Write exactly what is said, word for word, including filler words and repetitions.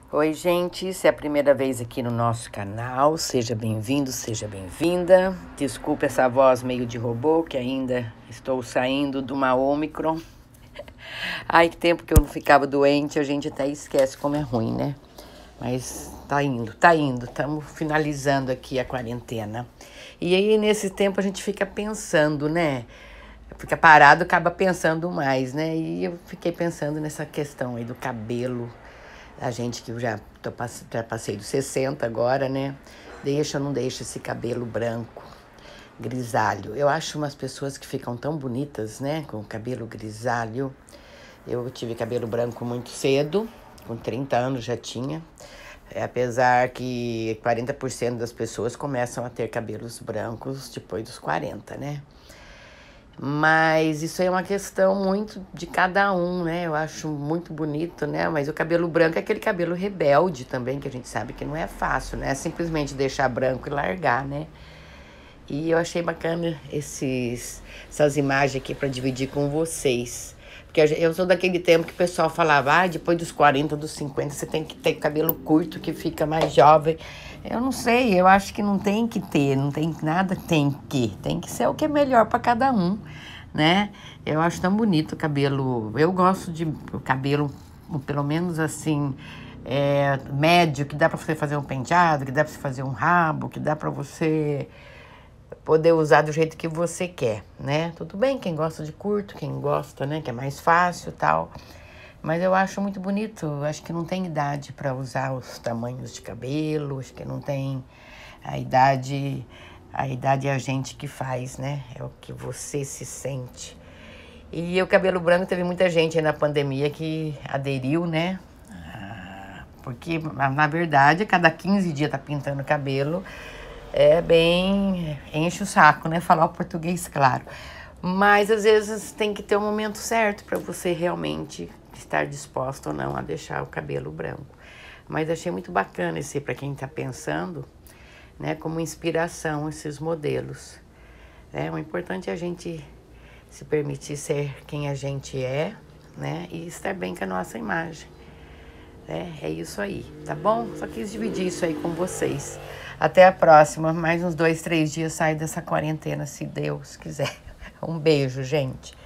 Oi, gente, se é a primeira vez aqui no nosso canal, seja bem-vindo, seja bem-vinda. Desculpa essa voz meio de robô, que ainda estou saindo de uma Omicron. Ai, que tempo que eu não ficava doente, a gente até esquece como é ruim, né? Mas tá indo, tá indo, estamos finalizando aqui a quarentena. E aí, nesse tempo, a gente fica pensando, né? Fica parado, acaba pensando mais, né? E eu fiquei pensando nessa questão aí do cabelo. A gente que eu já, tô, já passei dos sessenta agora, né? Deixa ou não deixa esse cabelo branco, grisalho. Eu acho umas pessoas que ficam tão bonitas, né? Com o cabelo grisalho. Eu tive cabelo branco muito cedo, com trinta anos já tinha. É, apesar que quarenta por cento das pessoas começam a ter cabelos brancos depois dos quarenta, né? Mas isso aí é uma questão muito de cada um, né? Eu acho muito bonito, né? Mas o cabelo branco é aquele cabelo rebelde também, que a gente sabe que não é fácil, né? É simplesmente deixar branco e largar, né? E eu achei bacana esses, essas imagens aqui para dividir com vocês. Porque eu sou daquele tempo que o pessoal falava, ah, depois dos quarenta, dos cinquenta, você tem que ter cabelo curto, que fica mais jovem. Eu não sei, eu acho que não tem que ter, não tem nada tem que. Tem que ser o que é melhor para cada um, né? Eu acho tão bonito o cabelo. Eu gosto de cabelo, pelo menos assim, é, médio, que dá para você fazer um penteado, que dá para você fazer um rabo, que dá para você poder usar do jeito que você quer, né? Tudo bem, quem gosta de curto, quem gosta, né, que é mais fácil e tal. Mas eu acho muito bonito, acho que não tem idade para usar os tamanhos de cabelo, acho que não tem a idade, a idade é a gente que faz, né? É o que você se sente. E o cabelo branco teve muita gente aí na pandemia que aderiu, né? Porque, na verdade, a cada quinze dias tá pintando o cabelo. É bem, enche o saco, né? Falar o português, claro. Mas, às vezes, tem que ter um momento certo para você realmente estar disposto ou não a deixar o cabelo branco. Mas achei muito bacana esse, para quem está pensando, né? Como inspiração, esses modelos. É, o importante é a gente se permitir ser quem a gente é, né? E estar bem com a nossa imagem. É, é isso aí, tá bom? Só quis dividir isso aí com vocês. Até a próxima. Mais uns dois, três dias saio dessa quarentena, se Deus quiser. Um beijo, gente.